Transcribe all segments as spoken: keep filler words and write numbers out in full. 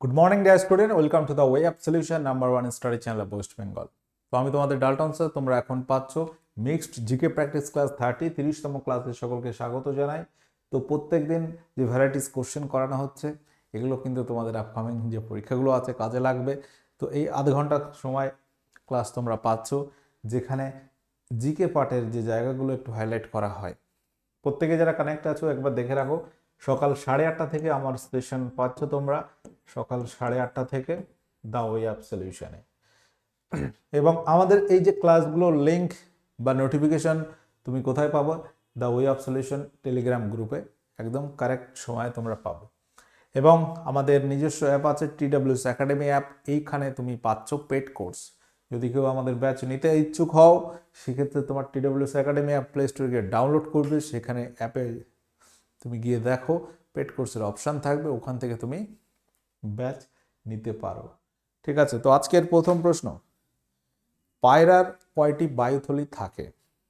Good morning dear student, welcome to the way of solution number one study channel West Bengal. তো আমি তোমাদের Dalton sir, তোমরা এখন পাচ্ছ mixed GK practice class thirty তিরিশতম ক্লাসে সকলকে স্বাগত জানাই। তো প্রত্যেক দিন যে ভ্যারাইটিস কোশ্চেন করানো হচ্ছে এগুলো কিন্তু তোমাদের আপকামিং যে পরীক্ষাগুলো আছে কাজে লাগবে। তো এই আধ ঘন্টা সময় ক্লাস তোমরা পাচ্ছ, যেখানে জিকে পার্টের যে জায়গাগুলো একটু হাইলাইট করা হয়। প্রত্যেকে যারা কানেক্ট আছো একবার দেখে রাখো, সকাল সাড়ে আটটা থেকে আমার সেশন পাচ্ছ তোমরা, সকাল সাড়ে আটটা থেকে দ্য ওয়ে অফ সলিউশনে। এবং আমাদের এই যে ক্লাসগুলোর লিঙ্ক বা নোটিফিকেশন তুমি কোথায় পাবো? The way of solution Telegram গ্রুপে একদম কারেক্ট সময়ে তোমরা পাবো। এবং আমাদের নিজস্ব অ্যাপ আছে টিডব্লিউএস একাডেমি অ্যাপ, এইখানে তুমি পাচ্ছ পেড কোর্স। যদি কেউ আমাদের ব্যাচ নিতে ইচ্ছুক হও সেক্ষেত্রে তোমার টিডব্লিউএস একাডেমি অ্যাপ প্লে স্টোরে গিয়ে ডাউনলোড করবে, সেখানে অ্যাপে তুমি গিয়ে দেখো পেড কোর্সের অপশান থাকবে, ওখান থেকে তুমি ব্যাচ নিতে পারো। ঠিক আছে, তো আজকের প্রথম প্রশ্ন, পায়রার কয়টি বায়ুথলি থাকে?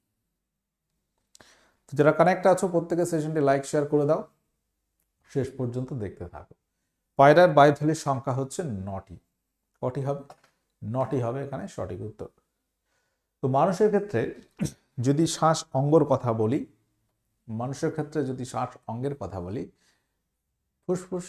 তো যারা কানেক্ট আছো প্রত্যেকের সেশনটি লাইক শেয়ার করে দাও, শেষ পর্যন্ত দেখতে থাকো। পায়রার বায়ুথলির সংখ্যা হচ্ছে নটি। কটি হবে? নটি হবে এখানে সঠিক উত্তর। তো মানুষের ক্ষেত্রে যদি শ্বাস অঙ্গর কথা বলি, মানুষের ক্ষেত্রে যদি শ্বাস অঙ্গের কথা বলি, ফুসফুস,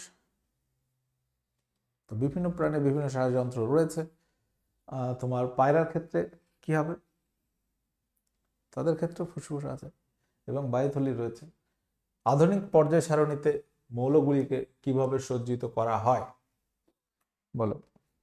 তো বিভিন্ন প্রাণীর বিভিন্ন শ্বাসযন্ত্র রয়েছে। তোমার পায়রার ক্ষেত্রে কি হবে? তাদের ক্ষেত্রে ফুসফুস আছে এবং বায়ুথলি রয়েছে। আধুনিক পর্যায় সারণীতে মৌলগুলিকে কিভাবে সজ্জিত করা হয় বলো?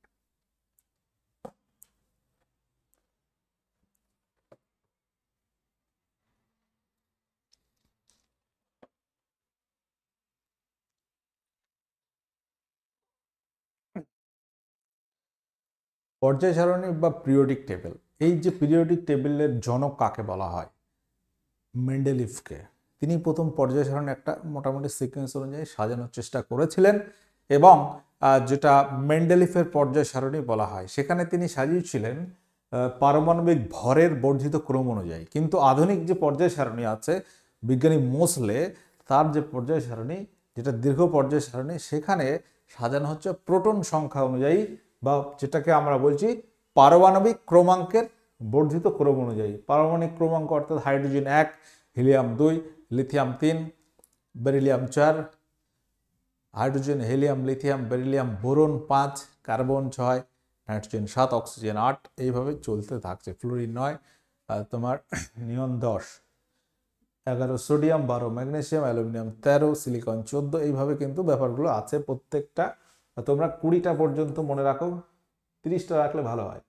পর্যায় সারণী বা পিরিয়ডিক টেবিল, এই যে পিরিয়ডিক টেবিলের জনক কাকে বলা হয়? মেন্ডেলিফকে। তিনি প্রথম পর্যায় সারণী একটা মোটামুটি সিকোয়েন্স অনুযায়ী সাজানোর চেষ্টা করেছিলেন এবং যেটা মেন্ডেলিফের পর্যায় সারণী বলা হয়, সেখানে তিনি সাজিয়েছিলেন পারমাণবিক ভরের বর্ধিত ক্রম অনুযায়ী। কিন্তু আধুনিক যে পর্যায় সারণী আছে বিজ্ঞানী মোসলে, তার যে পর্যায় সারণী, যেটা দীর্ঘ পর্যায় সারণী, সেখানে সাজানো হচ্ছে প্রোটন সংখ্যা অনুযায়ী, বা যেটাকে আমরা বলছি পারমাণবিক ক্রমাঙ্কের বর্ধিত ক্রম অনুযায়ী। পারমাণবিক ক্রমাঙ্ক অর্থাৎ হাইড্রোজেন এক, হিলিয়াম দুই, লিথিয়াম তিন, বেরিলিয়াম চার, hydrogen, helium, lithium, beryllium, boron পাঁচ, কার্বন ছয়, নাইট্রোজেন সাত, অক্সিজেন আট, এইভাবে চলতে থাকছে। ফ্লোরিন নয়, তোমার নিয়ন দশ, এগারো সোডিয়াম, বারো ম্যাগনেসিয়াম, অ্যালুমিনিয়াম তেরো, সিলিকন চোদ্দ, এইভাবে কিন্তু ব্যাপারগুলো আছে প্রত্যেকটা। তোমরা কুড়িটা পর্যন্ত মনে রাখো, তিরিশটা রাখলে ভালো হয়।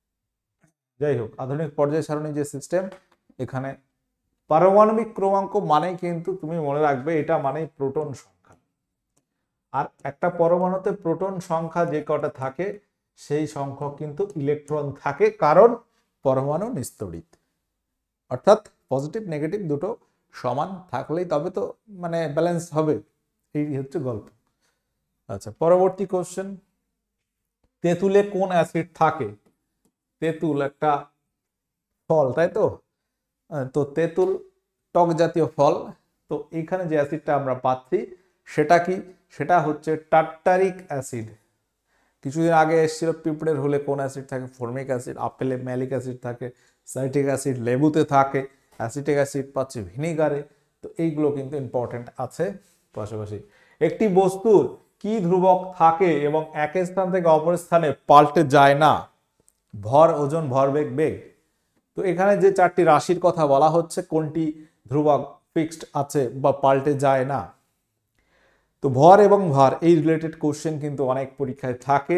যাই হোক, আধুনিক পর্যায় সারণী যে সিস্টেম, এখানে পারমাণবিক ক্রমাঙ্ক মানেই কিন্তু তুমি মনে রাখবে এটা মানেই প্রোটন সংখ্যা। আর একটা পরমাণুতে প্রোটন সংখ্যা যে কটা থাকে সেই সংখ্যক কিন্তু ইলেকট্রন থাকে, কারণ পরমাণু নিস্তড়িত, অর্থাৎ পজিটিভ নেগেটিভ দুটো সমান থাকলেই তবে তো মানে ব্যালেন্স হবে। এই হচ্ছে গল্প। আচ্ছা, পরবর্তী কোশ্চেন, তেঁতুলে কোন অ্যাসিড থাকে? তেঁতুল একটা ফল, তাই তো? তো তেঁতুল টক জাতীয় ফল। তো এখানে যে অ্যাসিডটা আমরা পাচ্ছি সেটা কি? সেটা হচ্ছে টার্টারিক অ্যাসিড। কিছুদিন আগে এসেছিল পিঁপড়ের হলে কোন অ্যাসিড থাকে? Formic acid. আপেলে ম্যালিক অ্যাসিড থাকে, সাইট্রিক অ্যাসিড লেবুতে থাকে, অ্যাসিটিক অ্যাসিড পাচ্ছে ভিনিগারে। তো এইগুলো কিন্তু ইম্পর্টেন্ট আছে। পাশাপাশি একটি বস্তুর কি ধ্রুবক থাকে এবং এক স্থান থেকে অপর স্থানে পাল্টে যায় না? ভর, ওজন, ভরবেগ, বেগ। তো এখানে যে চারটি রাশির কথা বলা হচ্ছে, কোনটি ধ্রুবক ফিক্সড আছে বা পাল্টে যায় না? তো ভর এবং ভার, এই রিলেটেড কোশ্চেন কিন্তু অনেক পরীক্ষায় থাকে।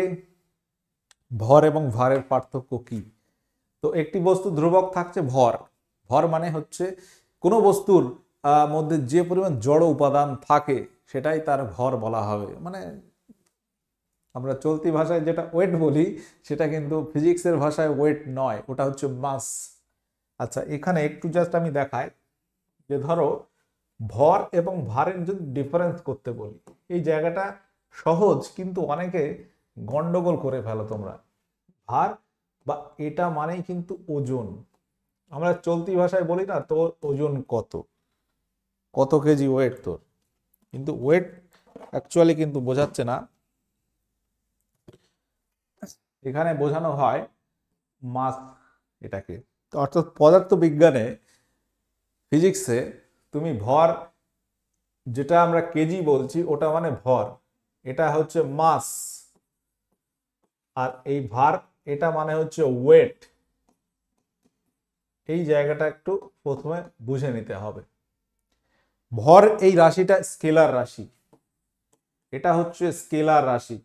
ভর এবং ভারের পার্থক্য কি? তো একটি বস্তু ধ্রুবক থাকছে ভর। ভর মানে হচ্ছে কোনো বস্তুর মধ্যে যে পরিমাণ জড় উপাদান থাকে সেটাই তার ভর বলা হবে। মানে আমরা চলতি ভাষায় যেটা ওয়েট বলি সেটা কিন্তু ফিজিক্সের ভাষায় ওয়েট নয়, ওটা হচ্ছে মাস। আচ্ছা, এখানে একটু জাস্ট আমি দেখাই যে ধরো ভর এবং ভারের যদি ডিফারেন্স করতে বলি, এই জায়গাটা সহজ কিন্তু অনেকে গন্ডগোল করে ফেলো তোমরা। ভার বা এটা মানেই কিন্তু ওজন। আমরা চলতি ভাষায় বলি না তোর ওজন কত, কত কেজি ওয়েট তোর, কিন্তু ওয়েট অ্যাকচুয়ালি কিন্তু বোঝাচ্ছে না এখানে বোঝানো হয় মাস এটাকে। অর্থাৎ পদার্থবিজ্ঞানে, ফিজিক্সে তুমি ভর যেটা আমরা কেজি বলছি ওটা মানে ভর, এটা হচ্ছে মাস, আর এই ভার এটা মানে হচ্ছে ওয়েট। এই জায়গাটা একটু প্রথমে বুঝে নিতে হবে। ভর এই রাশিটা স্কেলার রাশি, এটা হচ্ছে স্কেলার রাশি,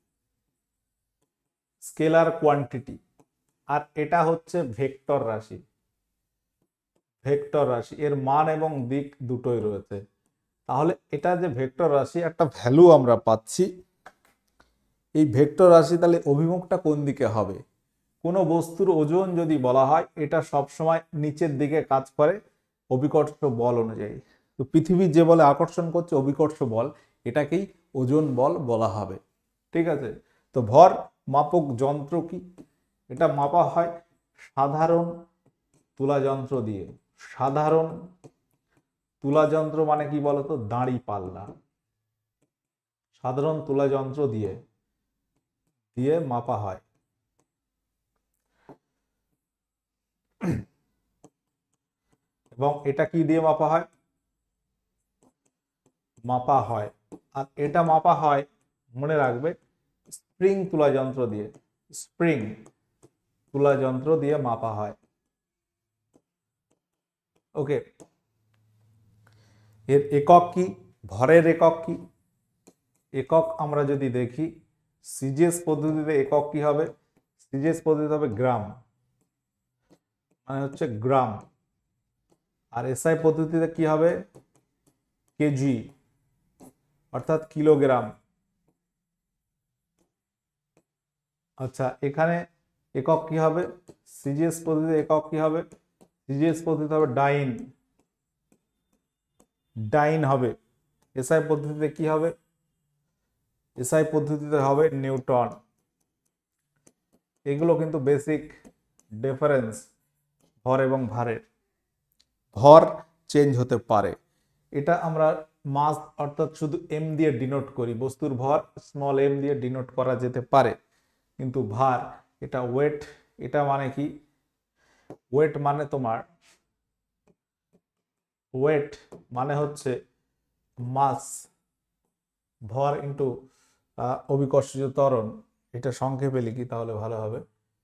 স্কেলার কোয়ান্টিটি। আর এটা হচ্ছে ভেক্টর রাশি, ভেক্টর রাশি এর মান এবং দিক দুটোই রয়েছে। তাহলে এটা যে ভেক্টর রাশি, একটা ভ্যালু আমরা পাচ্ছি। এই ভেক্টর রাশি তাহলে অভিমুখটা কোন দিকে হবে? কোনো বস্তুর ওজন যদি বলা হয়, এটা সবসময় নিচের দিকে কাজ করে অভিকর্ষ বল অনুযায়ী। তো পৃথিবীর যে বলে আকর্ষণ করছে অভিকর্ষ বল, এটাকেই ওজন বল বলা হবে। ঠিক আছে? তো ভর মাপক যন্ত্র কি? এটা মাপা হয় সাধারণ তুলা যন্ত্র দিয়ে। সাধারণ তুলা যন্ত্র মানে কি বলতো? দাঁড়ি পাল্লা। সাধারণ তুলা যন্ত্র দিয়ে দিয়ে মাপা হয়। এবং এটা কি দিয়ে মাপা হয়? মাপা হয় আর এটা মাপা হয়, মনে রাখবে, স্প্রিং তুলা যন্ত্র দিয়ে। স্প্রিং তুলা যন্ত্র দিয়ে মাপা হয়। ওকে, এর একক কি? ভরের একক কি? একক আমরা যদি দেখি, সিজিএস পদ্ধতিতে একক কি হবে? সিজিএস পদ্ধতিতে হবে গ্রাম, মানে হচ্ছে গ্রাম। আর এসআই পদ্ধতিতে কি হবে? কেজি, অর্থাৎ কিলোগ্রাম। আচ্ছা, এখানে একক কি হবে? সিজিএস পদ্ধতিতে একক কি হবে? সিজিএস পদ্ধতিতে হবে ডাইন, ডাইন হবে। এসআই পদ্ধতিতে কি হবে? এসআই পদ্ধতিতে হবে নিউটন। এগুলো কিন্তু বেসিক ডিফারেন্স ভর এবং ভারের। ভর চেঞ্জ হতে পারে, এটা আমরা মাস অর্থাৎ শুধু এম দিয়ে ডিনোট করি। বস্তুর ভর স্মল এম দিয়ে ডিনোট করা যেতে পারে, কিন্তু ভার এটা ওয়েট। এটা মানে কি? ওয়েট মানে তোমার, ওয়েট মানে হচ্ছে মাস, ভর ইন্টু অভিকর্ষজ ত্বরণ। এটা সংক্ষেপে লিখি তাহলে ভালো হবে।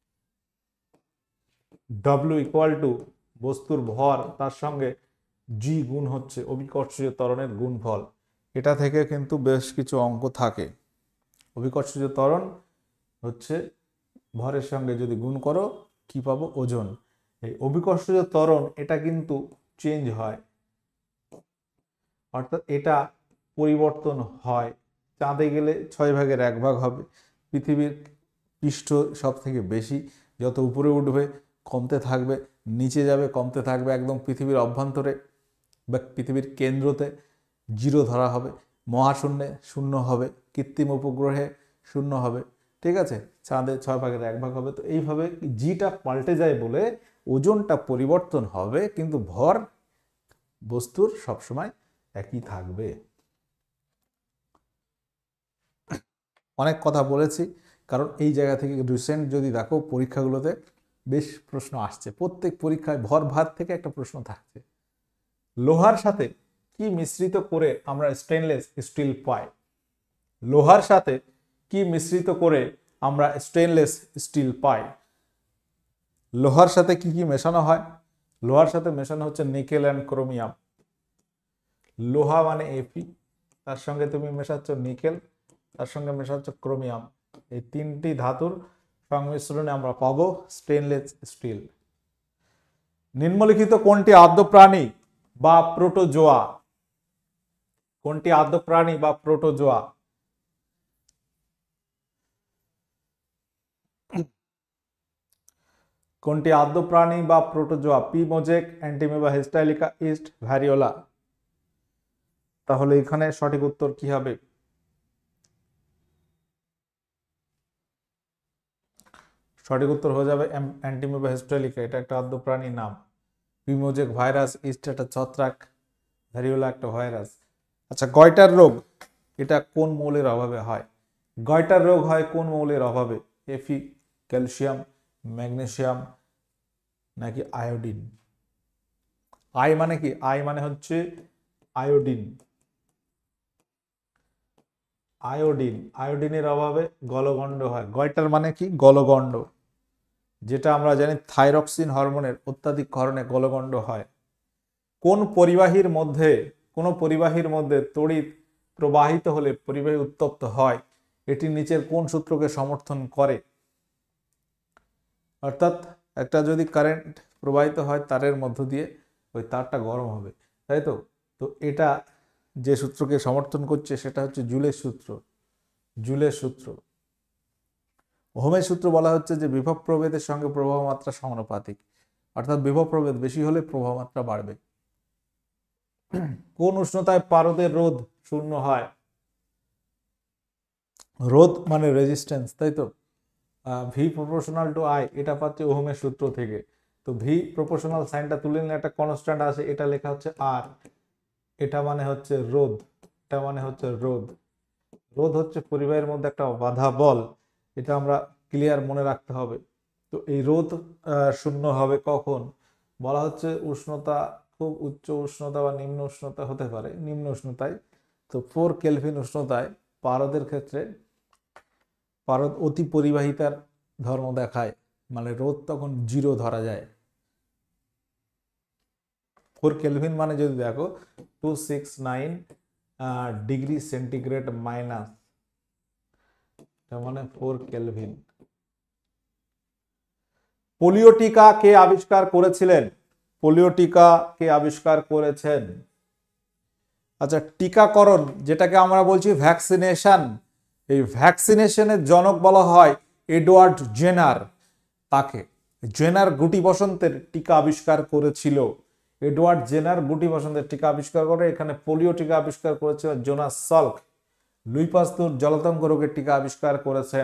ডব্লিউ ইকুয়াল টু বস্তুর ভর তার সঙ্গে জি গুণ হচ্ছে অভিকর্ষজ ত্বরণের গুণফল। এটা থেকে কিন্তু বেশ কিছু অঙ্ক থাকে। অভিকর্ষজ ত্বরণ হচ্ছে ভরের সঙ্গে যদি গুণ করো কি পাবো? ওজন। এই অভিকর্ষজ ত্বরণ এটা কিন্তু চেঞ্জ হয়, অর্থাৎ এটা পরিবর্তন হয়। চাঁদে গেলে ছয় ভাগের এক ভাগ হবে। পৃথিবীর পৃষ্ঠ সব থেকে বেশি, যত উপরে উঠবে কমতে থাকবে, নিচে যাবে কমতে থাকবে। একদম পৃথিবীর অভ্যন্তরে বা পৃথিবীর কেন্দ্রতে জিরো ধরা হবে, মহাশূন্যে শূন্য হবে, কৃত্রিম উপগ্রহে শূন্য হবে। ঠিক আছে? চাঁদে ছয় ভাগের এক ভাগ হবে। তো এইভাবে জিটা পাল্টে যায় বলে ওজনটা পরিবর্তন হবে, কিন্তু ভর বস্তুর সবসময় একই থাকবে। অনেক কথা বলেছি, কারণ এই জায়গা থেকে রিসেন্ট যদি দেখো পরীক্ষাগুলোতে বেশ প্রশ্ন আসছে। প্রত্যেক পরীক্ষায় ভর ভার থেকে একটা প্রশ্ন থাকছে। লোহার সাথে কি মিশ্রিত করে আমরা স্টেনলেস স্টিল পাই? লোহার সাথে কি মিশ্রিত করে আমরা স্টেনলেস স্টিল পাই? লোহার সাথে কি কি মেশানো হয়? লোহার সাথে মেশানো হচ্ছে নিকেল অ্যান্ড ক্রোমিয়াম। লোহা মানে এফি, তার সঙ্গে তুমি মেশাচ্ছ নিকেল, তার সঙ্গে মেশাচ্ছ ক্রোমিয়াম। এই তিনটি ধাতুর সংমিশ্রণে আমরা পাবো স্টেনলেস স্টিল। নিম্নলিখিত কোনটি আদ্য প্রাণী বা প্রোটোজোয়া? কোনটি আদ্য প্রাণী বা প্রোটোজোয়া? কোনটি আদ্য প্রাণী বা protozoa? P mosaic, Entamoeba histolytica, yeast, variola. তাহলে এখানে সঠিক উত্তর কি হবে? সঠিক উত্তর হয়ে যাবে অ্যান্টিমিবা হিস্টাইলিকা। এটা একটা আদ্য প্রাণীর নাম। পি মোজেক ভাইরাস, ইস্ট একটা ছত্রাক, ভ্যারিওলা একটা ভাইরাস। আচ্ছা, গয়টার রোগ এটা কোন মৌলের অভাবে হয়? গয়টার রোগ হয় কোন মৌলের অভাবে? এফি ক্যালসিয়াম, ম্যাগনেসিয়াম নাকি আয়োডিন? আই মানে কি? আই মানে হচ্ছে আয়োডিন। আয়োডিন আয়োডিনের অভাবে গলগণ্ড হয়। গয়টার মানে কি? গলগণ্ড, যেটা আমরা জানি থাইরক্সিন হরমোনের অত্যাধিক কারণে গলগণ্ড হয়। কোন পরিবাহীর মধ্যে কোন পরিবাহীর মধ্যে তড়িৎ প্রবাহিত হলে পরিবাহী উত্তপ্ত হয়, এটি নিচের কোন সূত্রকে সমর্থন করে? অর্থাৎ একটা যদি কারেন্ট প্রবাহিত হয় তারের মধ্য দিয়ে, ওই তারটা গরম হবে, তাই তো? তো এটা যে সূত্রকে সমর্থন করছে সেটা হচ্ছে জুলের সূত্র। জুলের সূত্র। ওহমের সূত্র বলা হচ্ছে যে বিভব প্রভেদের সঙ্গে প্রবাহ মাত্রা সমানুপাতিক, অর্থাৎ বিভব প্রভেদ বেশি হলে প্রবাহ মাত্রা বাড়বে। কোন উষ্ণতায় পারদের রোধ শূন্য হয়? রোধ মানে রেজিস্ট্যান্স, তাই তো? ভি প্রপোর্শনাল টু আই, এটা পাচ্ছে ওহমের সূত্র থেকে। তো ভি প্রপোর্শনাল সাইনটা তুলে নিলে একটা কনস্ট্যান্ট আছে, এটা লেখা হচ্ছে আর। এটা মানে হচ্ছে রোধ, এটা মানে হচ্ছে রোধ। রোধ হচ্ছে পরিবাহের মধ্যে একটা বাধা বল, এটা আমরা ক্লিয়ার মনে রাখতে হবে। তো এই রোধ শূন্য হবে কখন? বলা হচ্ছে উষ্ণতা খুব উচ্চ উষ্ণতা বা নিম্ন উষ্ণতা হতে পারে। নিম্ন উষ্ণতায়, তো ফোর কেলভিন উষ্ণতায় পারদের ক্ষেত্রে পারদ অতি পরিবাহিতার ধর্ম দেখায়, মানে রোধ তখন জিরো ধরা যায়। ফোর কেলভিন মানে যদি দেখো two six nine degree centigrade minus, মানে ফোর কেলভিন। পোলিও টিকা কে আবিষ্কার করেছিলেন? পোলিও টিকা কে আবিষ্কার করেছেন? আচ্ছা, টিকাকরণ যেটাকে আমরা বলছি ভ্যাকসিনেশন, এই ভ্যাকসিনেশনের জনক বলা হয় এডওয়ার্ড জেনার। তাকে জেনার গুটি বসন্তের টিকা আবিষ্কার করেছিল। এডওয়ার্ড জেনার গুটি বসন্তের টিকা আবিষ্কার করে। এখানে পোলিও টিকা আবিষ্কার করেছিল জোনাস সাল্ক। লুই পাস্তুর জলাতঙ্ক রোগের টিকা আবিষ্কার করেছেন।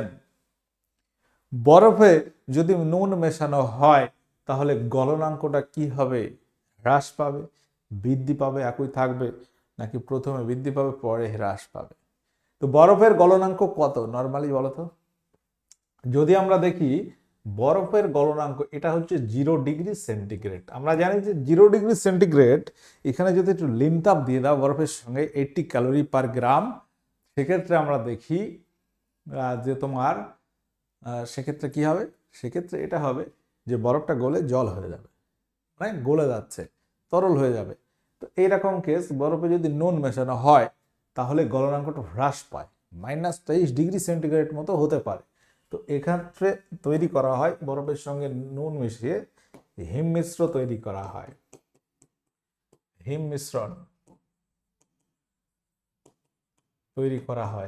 বরফে যদি নুন মেশানো হয় তাহলে গলনাঙ্কটা কি হবে? হ্রাস পাবে, বৃদ্ধি পাবে, একই থাকবে, নাকি প্রথমে বৃদ্ধি পাবে পরে হ্রাস পাবে? তো বরফের গলনাঙ্ক কত নরমালি বলো তো? যদি আমরা দেখি বরফের গলনাঙ্ক, এটা হচ্ছে জিরো ডিগ্রি সেন্টিগ্রেড। আমরা জানি যে জিরো ডিগ্রি সেন্টিগ্রেড, এখানে যদি একটু লিনতাপ দিয়ে দাও বরফের সঙ্গে এইটটি ক্যালোরি পার গ্রাম, সেক্ষেত্রে আমরা দেখি যে তোমার সেক্ষেত্রে কি হবে? সেক্ষেত্রে এটা হবে যে বরফটা গলে জল হয়ে যাবে, মানে গলে যাচ্ছে, তরল হয়ে যাবে। তো এইরকম কেস বরফে যদি নুন মেশানো হয় তাহলে গলনাঙ্কটা হ্রাস পায়, মাইনাস তেইশ ডিগ্রি সেন্টিগ্রেড মতো হতে পারে। তো এক্ষেত্রে তৈরি করা হয় বরফের সঙ্গে নুন মিশিয়ে হিম মিশ্র তৈরি করা হয়। হিম মিশ্রণ তৈরি করা হয়।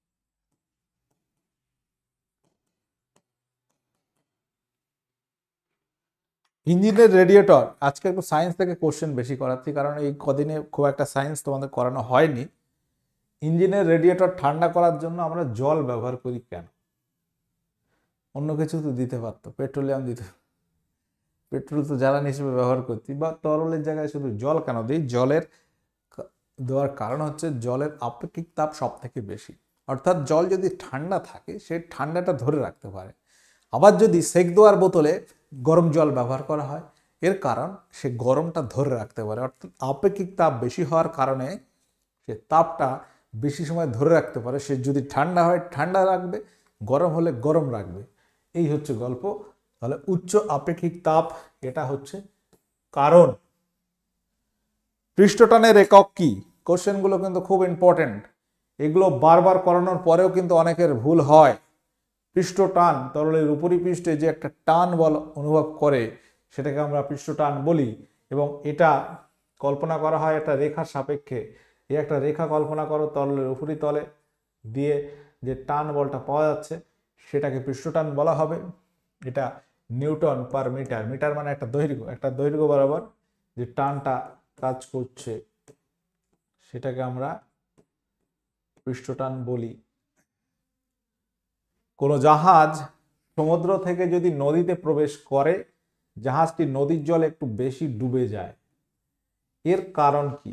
ইঞ্জিনের রেডিয়েটর, আজকে একটু সায়েন্স থেকে কোশ্চেন বেশি করাচ্ছি কারণ এই কদিনে খুব একটা সায়েন্স তোমাদের করানো হয়নি। ইঞ্জিনের রেডিয়েটর ঠান্ডা করার জন্য আমরা জল ব্যবহার করি কেন? অন্য কিছু তো দিতে পারতো, পেট্রোলিয়াম দিতে, পেট্রোল তো জ্বালানি হিসেবে ব্যবহার করছি, বা তরলের জায়গায় শুধু জল কেন দিই? জলের দেওয়ার কারণ হচ্ছে জলের আপেক্ষিক তাপ সব থেকে বেশি, অর্থাৎ জল যদি ঠান্ডা থাকে সে ঠান্ডাটা ধরে রাখতে পারে। আবার যদি সেক দেওয়ার বোতলে গরম জল ব্যবহার করা হয়, এর কারণ সে গরমটা ধরে রাখতে পারে, অর্থাৎ আপেক্ষিক তাপ বেশি হওয়ার কারণে সে তাপটা বেশি সময় ধরে রাখতে পারে। সে যদি ঠান্ডা হয় ঠান্ডা রাখবে, গরম হলে গরম রাখবে, এই হচ্ছে গল্প। তাহলে উচ্চ আপেক্ষিক তাপ, এটা হচ্ছে কারণ। পৃষ্ঠটানের একক কি? কোশ্চেনগুলো কিন্তু খুব ইম্পর্টেন্ট, এগুলো বারবার করানোর পরেও কিন্তু অনেকের ভুল হয়। পৃষ্ঠটান, তরলের উপরিপৃষ্ঠে যে একটা টান বল অনুভব করে সেটাকে আমরা পৃষ্ঠটান বলি, এবং এটা কল্পনা করা হয় একটা রেখার সাপেক্ষে। এই একটা রেখা কল্পনা করো তরলের উপরিতলে দিয়ে, যে টান বলটা পাওয়া যাচ্ছে সেটাকে পৃষ্ঠটান বলা হবে। এটা নিউটন পার মিটার, মিটার মানে একটা দৈর্ঘ্য, একটা দৈর্ঘ্য বরাবর যে টানটা কাজ করছে সেটাকে আমরা পৃষ্ঠটান বলি। কোনো জাহাজ সমুদ্র থেকে যদি নদীতে প্রবেশ করে, জাহাজটি নদীর জলে একটু বেশি ডুবে যায়, এর কারণ কি?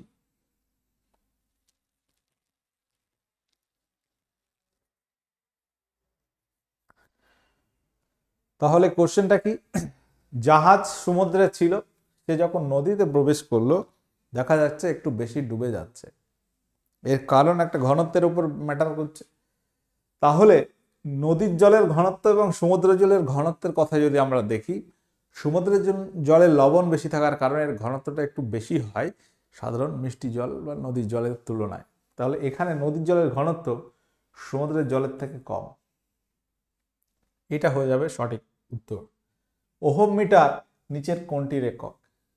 তাহলে কোশ্চেনটা কি, জাহাজ সমুদ্রে ছিল, সে যখন নদীতে প্রবেশ করলো দেখা যাচ্ছে একটু বেশি ডুবে যাচ্ছে, এর কারণ একটা ঘনত্বের উপর ম্যাটার করছে। তাহলে নদীর জলের ঘনত্ব এবং সমুদ্রের জলের ঘনত্বের কথা যদি আমরা দেখি, সমুদ্রের জলে লবণ বেশি থাকার কারণে এর ঘনত্বটা একটু বেশি হয় সাধারণ মিষ্টি জল বা নদীর জলের তুলনায়। তাহলে এখানে নদীর জলের ঘনত্ব সমুদ্রের জলের থেকে কম, এটা হয়ে যাবে সঠিক উত্তর। ওহম মিটার নিচের কোনটির একক?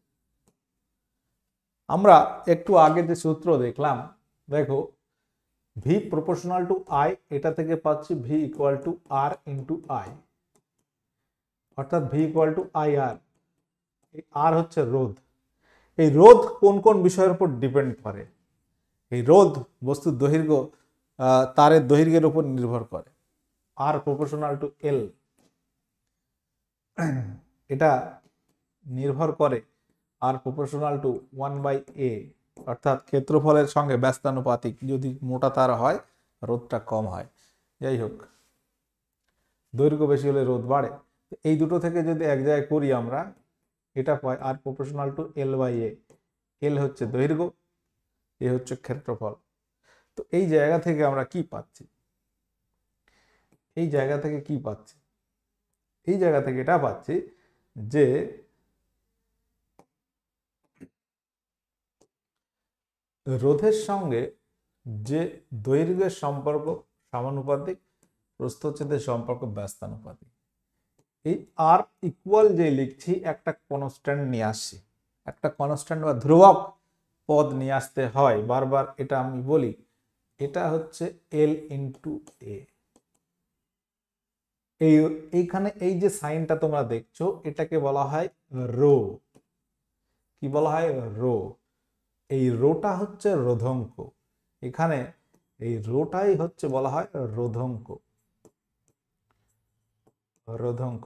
আমরা একটু আগে যে সূত্র দেখলাম, দেখো ভি প্রপোর্শনাল টু আই, এটা থেকে পাচ্ছি V equal to R into I, অর্থাৎ V equal to I R. এই আর হচ্ছে রোধ। এই রোধ কোন কোন বিষয়ের উপর ডিপেন্ড করে? এই রোধ বস্তুর দৈর্ঘ্য, তারের দৈর্ঘ্যের উপর নির্ভর করে। আর প্রপোর্শনাল টু এল, এটা নির্ভর করে R proportional to one by A, অর্থাৎ ক্ষেত্রফলের সঙ্গে ব্যস্তানুপাতিক। যদি মোটা তার হয় রোধটা কম হয়। যাই হোক, দৈর্ঘ্য বেশি হলে রোধ বাড়ে। এই দুটো থেকে যদি এক জায়গায় করি আমরা, এটা পাই R proportional to L by A. L হচ্ছে দৈর্ঘ্য, এ হচ্ছে ক্ষেত্রফল। তো এই জায়গা থেকে আমরা কি পাচ্ছি? এই জায়গা থেকে কি পাচ্ছি? এই জায়গা থেকে এটা পাচ্ছি যে রোধের সঙ্গে যে দৈর্ঘ্যের সম্পর্ক সমানুপাতিক, প্রস্থচ্ছেদের সম্পর্ক ব্যস্তানুপাতিক। এই আর ইকুয়াল যে লিখছি, একটা কনস্ট্যান্ট নিয়ে আসছি, একটা কনস্ট্যান্ট বা ধ্রুবক পদ নিয়ে আসতে হয় বারবার, এটা আমি বলি। এটা হচ্ছে এল ইন্টু এ। এই এইখানে এই যে সাইনটা তোমরা দেখছো, এটাকে বলা হয় রো। কি বলা হয়? রো। এই রোটা হচ্ছে রোধঙ্ক। এখানে এই রোটাই হচ্ছে বলা হয় রোধঙ্ক। রোধঙ্ক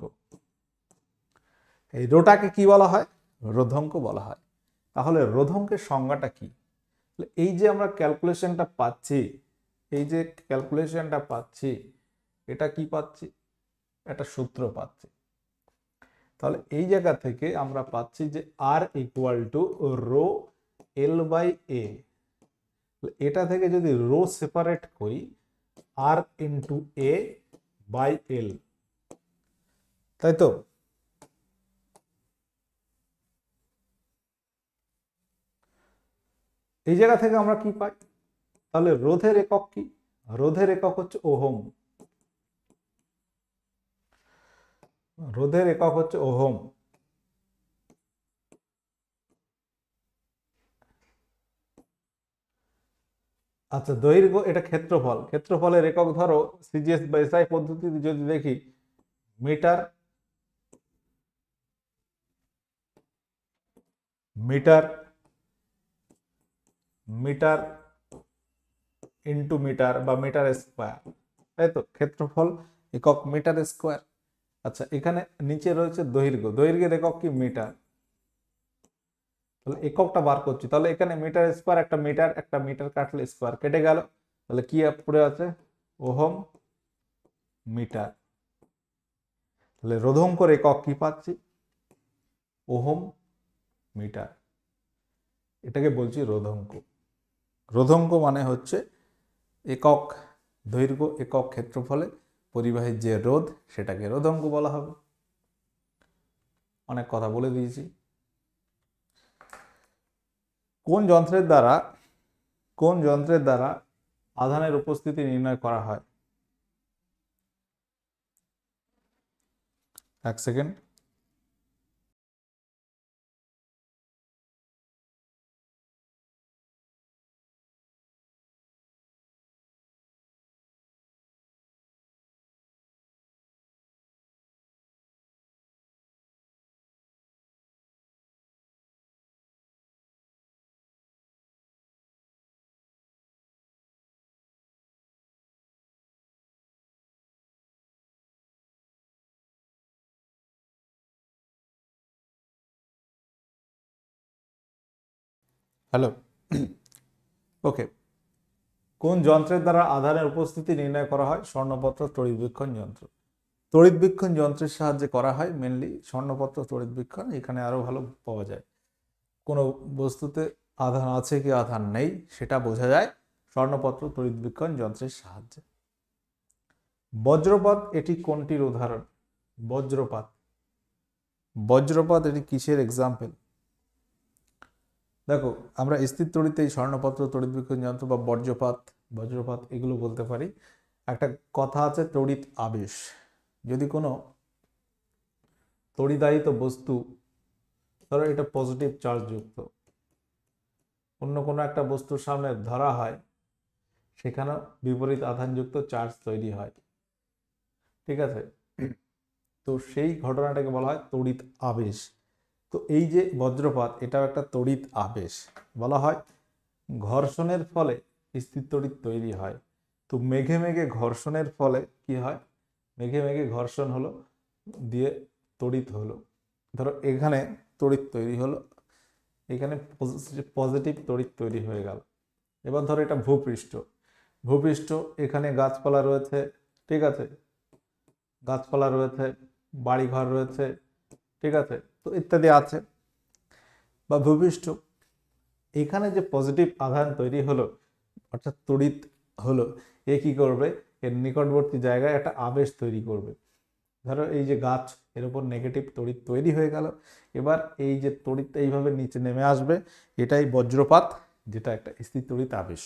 এই রোটাকে কি বলা হয়? রোধঙ্ক বলা হয়। তাহলে রোধঙ্কের সংজ্ঞাটা কি? এই যে আমরা ক্যালকুলেশনটা পাচ্ছি, এই যে ক্যালকুলেশনটা পাচ্ছি, এটা কি পাচ্ছি? একটা সূত্র পাচ্ছি। তাহলে এই জায়গা থেকে আমরা পাচ্ছি যে R equal to rho L by A. এটা থেকে যদি রো সেপারেট করি, আর ইন্টু এ বাই এল, তাই তো? এই জায়গা থেকে আমরা কি পাই? তাহলে রোধের একক কি? রোধের একক হচ্ছে ওহম। রোধের একক হচ্ছে ওহম। আচ্ছা, দৈর্ঘ্য এটা ক্ষেত্রফল। ক্ষেত্রফলের একক ধরো সিজিএস বা এসআই পদ্ধতিতে যদি দেখি, metre metre metre into metre বা মিটার স্কোয়ার, তাই তো? ক্ষেত্রফল একক মিটার স্কোয়ার। আচ্ছা, এখানে নিচে রয়েছে দৈর্ঘ্য। দৈর্ঘ্যের একক কি? মিটার। তাহলে এককটা বার করছি। তাহলে এখানে মিটার স্কোয়ার, একটা মিটার, একটা মিটার কাটলে স্কোয়ার কেটে গেল। তাহলে কি পড়ে আছে? Ohm metre. তাহলে রোধঙ্কর একক কি পাচ্ছি? Ohm metre. এটাকে বলছি রোধঙ্ক। রোধঙ্ক মানে হচ্ছে একক দৈর্ঘ্য, একক ক্ষেত্রফলে পরিবাহীর যে রোধ, সেটাকে রোধঙ্ক বলা হবে। অনেক কথা বলে দিয়েছি। কোন যন্ত্রের দ্বারা কোন যন্ত্রের দ্বারা আধানের উপস্থিতি নির্ণয় করা হয়? এক সেকেন্ড। হ্যালো, ওকে। কোন যন্ত্রের দ্বারা আধানের উপস্থিতি নির্ণয় করা হয়? স্বর্ণপত্র তড়িৎবীক্ষণ যন্ত্র। তড়িৎবীক্ষণ যন্ত্রের সাহায্যে করা হয় মেনলি স্বর্ণপত্র তড়িৎবীক্ষণ। এখানে আরো ভালো পাওয়া যায়, কোনো বস্তুতে আধান আছে কি আধান নেই সেটা বোঝা যায় স্বর্ণপত্র তড়িৎবীক্ষণ যন্ত্রের সাহায্যে। বজ্রপাত এটি কোনটির উদাহরণ? বজ্রপাত, বজ্রপাত এটি কিসের এক্সাম্পল? দেখো আমরা স্থির তড়িতে এই স্বর্ণপত্র তড়িৎবীক্ষণ যন্ত্র বা বজ্রপাত বজ্রপাত এগুলো বলতে পারি। একটা কথা আছে তড়িৎ আবেশ। যদি কোনো তড়িদায়িত বস্তু, ধরো এটা পজিটিভ চার্জ যুক্ত, অন্য কোনো একটা বস্তুর সামনে ধরা হয়, সেখানেও বিপরীত আধানযুক্ত চার্জ তৈরি হয়, ঠিক আছে? তো সেই ঘটনাটাকে বলা হয় তড়িৎ আবেশ। তো এই যে বজ্রপাত এটাও একটা তড়িৎ আবেশ। বলা হয় ঘর্ষণের ফলে স্থির তড়িৎ তৈরি হয়। তো মেঘে মেঘে ঘর্ষণের ফলে কি হয়? মেঘে মেঘে ঘর্ষণ হলো, দিয়ে তড়িৎ হলো। ধরো এখানে তড়িৎ তৈরি হলো, এখানে পজিটিভ তড়িৎ তৈরি হয়ে গেল। এবার ধরো এটা ভূপৃষ্ঠ, ভূপৃষ্ঠ এখানে গাছপালা রয়েছে, ঠিক আছে, গাছপালা রয়েছে, বাড়িঘর রয়েছে, ঠিক আছে, তো ইত্যাদি আছে। বা ভূপৃষ্ঠ, এখানে যে পজিটিভ আধান তৈরি হলো অর্থাৎ তড়িৎ হলো, এ কি করবে? এর নিকটবর্তী জায়গায় একটা আবেশ তৈরি করবে। ধরো এই যে গাছ, এর উপর নেগেটিভ তড়িৎ তৈরি হয়ে গেল। এবার এই যে তড়িৎ এইভাবে নিচে নেমে আসবে, এটাই বজ্রপাত, যেটা একটা স্থির তড়িৎ আবেশ,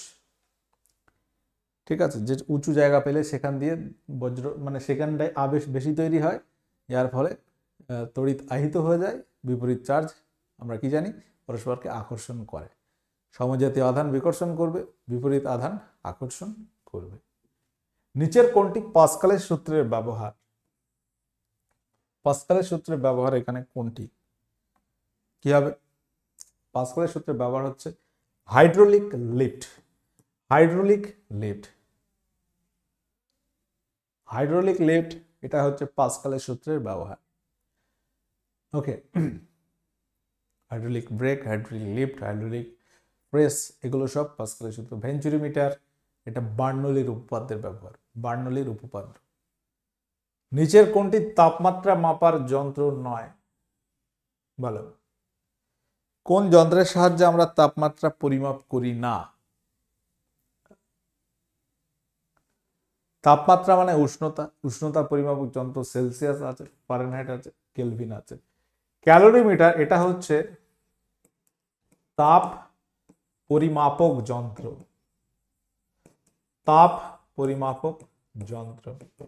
ঠিক আছে। যে উঁচু জায়গা পেলে সেখান দিয়ে বজ্র মানে সেখানটায় আবেশ বেশি তৈরি হয়, যার ফলে তড়িৎ আহিত হয়ে যায়, বিপরীত চার্জ আমরা কি জানি পরস্পরকে আকর্ষণ করে। সমজাতীয় আধান বিকর্ষণ করবে, বিপরীত আধান আকর্ষণ করবে। নিচের কোনটি পাস্কালের সূত্রের ব্যবহার? পাস্কালের সূত্রের ব্যবহার এখানে কোনটি? কি হবে? পাস্কালের সূত্রের ব্যবহার হচ্ছে hydraulic lift. Hydraulic lift, hydraulic lift এটা হচ্ছে পাস্কালের সূত্রের ব্যবহার। Okay, hydraulic brake, hydraulic lift, hydraulic press এগুলো সব পাস্কালের সূত্র। ভেঞ্চুরিমিটার এটা বার্নৌলির উপপাদ্যের ব্যবহার, বার্নৌলির উপপাদ্য। নিচের কোনটি তাপমাত্রা মাপার যন্ত্র নয়? বলো, কোন যন্ত্রের সাহায্যে আমরা তাপমাত্রা পরিমাপ করি না? তাপমাত্রা মানে উষ্ণতা, উষ্ণতা পরিমাপক যন্ত্র সেলসিয়াস আছে, ফারেনহাইট আছে, কেলভিন আছে। ক্যালোরিমিটার এটা হচ্ছে তাপ পরিমাপক যন্ত্র, তাপ পরিমাপক যন্ত্র।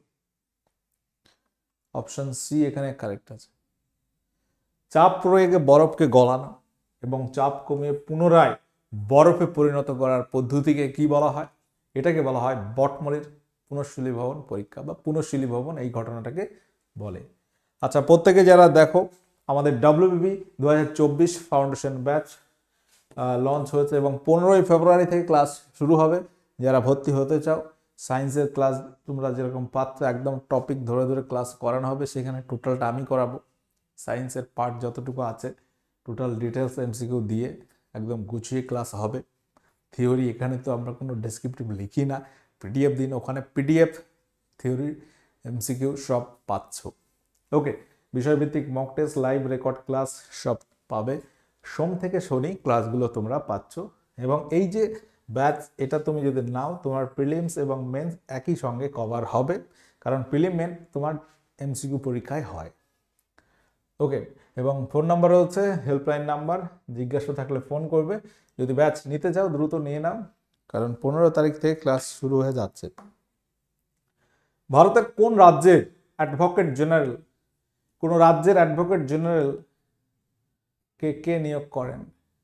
অপশন সি এখানে কারেক্ট আছে। চাপ প্রয়োগে বরফকে গলানো এবং চাপ কমিয়ে পুনরায় বরফে পরিণত করার পদ্ধতিকে কি বলা হয়? এটাকে বলা হয় বটমোলের পুনঃশীলীভবন পরীক্ষা বা পুনঃশীলীভবন, এই ঘটনাটাকে বলে। আচ্ছা, প্রত্যেকে যারা দেখো আমাদের ডাব্লিউবিবি দু হাজার চব্বিশ ফাউন্ডেশন ব্যাচ লঞ্চ হয়েছে এবং পনেরোই ফেব্রুয়ারি থেকে ক্লাস শুরু হবে। যারা ভর্তি হতে চাও, সায়েন্সের ক্লাস তোমরা যেরকম পাচ্ছ একদম টপিক ধরে ধরে ক্লাস করানো হবে, সেখানে টোটালটা আমি করাবো। সায়েন্সের পার্ট যতটুকু আছে টোটাল ডিটেলস এমসিকিউ দিয়ে একদম গুছিয়ে ক্লাস হবে। থিওরি এখানে তো আমরা কোনো ডেসক্রিপটিভ লিখি না, পিডিএফ দিন, ওখানে পিডিএফ থিওরি এমসিকিউ সব পাচ্ছ। ওকে, বিষয়ভিত্তিক mock test, live record class সব পাবে। সোম থেকে শনি ক্লাসগুলো তোমরা পাচ্ছ। এবং এই যে ব্যাচ, এটা তুমি যদি নাও তোমার প্রিলিমস এবং মেন্স একই সঙ্গে কভার হবে, কারণ প্রিলিম মেন তোমার এমসিকিউ পরীক্ষায় হয়। ওকে, এবং ফোন নাম্বার হচ্ছে হেল্পলাইন নাম্বার, জিজ্ঞাসা থাকলে ফোন করবে। যদি ব্যাচ নিতে চাও দ্রুত নিয়ে নাও, কারণ পনেরো তারিখ থেকে ক্লাস শুরু হয়ে যাচ্ছে। ভারতের কোন রাজ্যের অ্যাডভোকেট জেনারেল, কোন রাজ্যের অ্যাডভোকেট জেনারেল কে কে নিয়োগ করেন?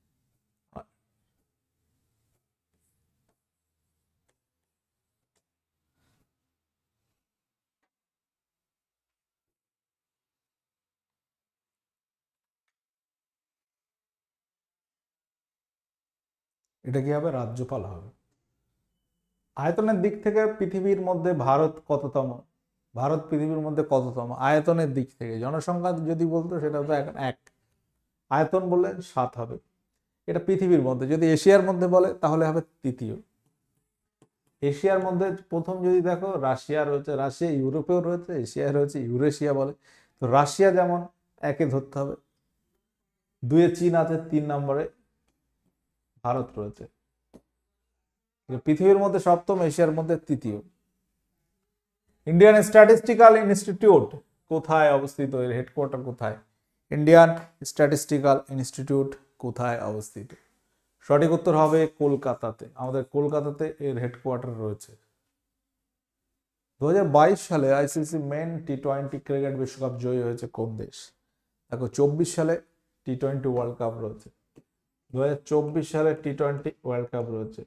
এটা কি হবে? রাজ্যপাল হবে। আয়তনের দিক থেকে পৃথিবীর মধ্যে ভারত কততম? ভারত পৃথিবীর মধ্যে কততম আয়তনের দিক থেকে? জনসংখ্যা যদি বলতো সেটা তো এখন এক, আয়তন বললে সাত হবে। এটা পৃথিবীর মধ্যে। যদি এশিয়ার মধ্যে বলে তাহলে হবে তৃতীয়। এশিয়ার মধ্যে প্রথম যদি দেখো রাশিয়া রয়েছে, রাশিয়া ইউরোপেও রয়েছে, এশিয়া রয়েছে, ইউরেশিয়া বলে। তো রাশিয়া যেমন একে ধরতে হবে, দুয়ে চীন আছে, তিন নম্বরে ভারত রয়েছে। পৃথিবীর মধ্যে সপ্তম, এশিয়ার মধ্যে তৃতীয়। ইন্ডিয়ান স্ট্যাটিস্টিক্যাল ইনস্টিটিউট কোথায় অবস্থিত, এর হেডকোয়ার্টার কোথায়? ইন্ডিয়ান স্ট্যাটিস্টিক্যাল ইনস্টিটিউট কোথায় অবস্থিত? সঠিক উত্তর হবে কলকাতাতে, আমাদের কলকাতাতে এর হেডকোয়ার্টার রয়েছে। দু হাজার বাইশ সালে ICC men T twenty cricket বিশ্বকাপ জয়ী হয়েছে কোন দেশ? দেখো চব্বিশ সালে টি টোয়েন্টি ওয়ার্ল্ড কাপ রয়েছে, দু হাজার চব্বিশ সালে টি টোয়েন্টি ওয়ার্ল্ড কাপ রয়েছে।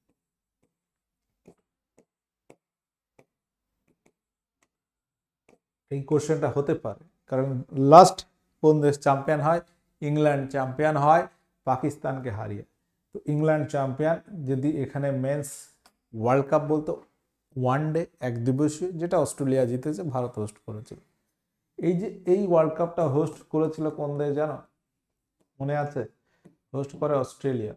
এই কোশ্চেনটা হতে পারে, কারণ লাস্ট কোন দেশ চ্যাম্পিয়ন হয়? ইংল্যান্ড চ্যাম্পিয়ন হয় পাকিস্তানকে হারিয়ে। তো ইংল্যান্ড চ্যাম্পিয়ন, যদি এখানে মেন্স ওয়ার্ল্ড কাপ বলতো ওয়ান ডে এক দিবসীয়, যেটা অস্ট্রেলিয়া জিতেছে, ভারত হোস্ট করেছিল। এই যে এই ওয়ার্ল্ড কাপটা হোস্ট করেছিল কোন দেশ জানো? মনে আছে? হোস্ট করে অস্ট্রেলিয়া।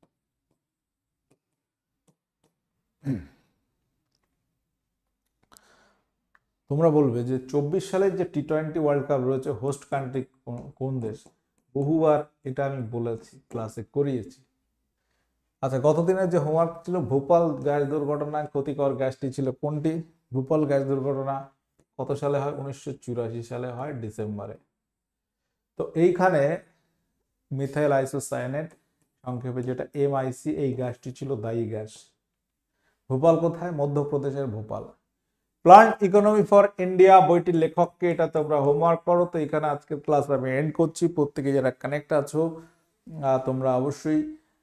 তোমরা বলবে যে চব্বিশ সালের যে টি টোয়েন্টি ওয়ার্ল্ড কাপ রয়েছে, হোস্ট কান্ট্রি কোন দেশ? বহুবার এটা আমি বলেছি, ক্লাসে করিয়েছি। আচ্ছা, গতদিনের যে হোমওয়ার্ক ছিল, ভোপাল গ্যাস দুর্ঘটনায় ক্ষতিকর গ্যাসটি ছিল কোনটি? ভোপাল গ্যাস দুর্ঘটনা কত সালে হয়? উনিশশো চুরাশি সালে হয় ডিসেম্বরে। তো এইখানে মিথাইল আইসোসায়ানেট, সংক্ষেপে যেটা এমআইসি, এই গ্যাসটি ছিল দায়ী গ্যাস। ভোপাল কোথায়? মধ্যপ্রদেশের Bhopal. Plant economy for India বইটির লেখককে, এটা তোমরা হোমওয়ার্ক করো। তো এখানে আজকের ক্লাস আমি এন্ড করছি। প্রত্যেকে যারা কানেক্ট আছো তোমরা অবশ্যই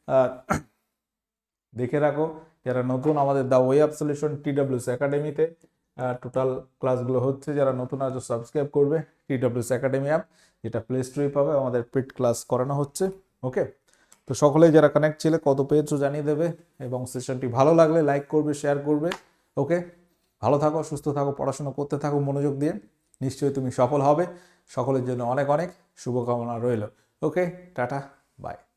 দেখে রাখো। যারা নতুন, আমাদের the way of solution TWS একাডেমিতে টোটাল ক্লাসগুলো হচ্ছে, যারা নতুন আছো সাবস্ক্রাইব করবে টিডব্লিউএস একাডেমি অ্যাপ, যেটা প্লে স্টোরে পাবে। আমাদের পেড ক্লাস করানো হচ্ছে। ওকে, তো সকলেই যারা কানেক্ট ছিলে কত পেয়েছো জানিয়ে দেবে, এবং সেশনটি ভালো লাগলে লাইক করবে, শেয়ার করবে। ওকে, ভালো থাকো, সুস্থ থাকো, পড়াশোনা করতে থাকো মনোযোগ দিয়ে, নিশ্চয়ই তুমি সফল হবে। সকলের জন্য অনেক অনেক শুভকামনা রইল। Okay, ta-ta, by.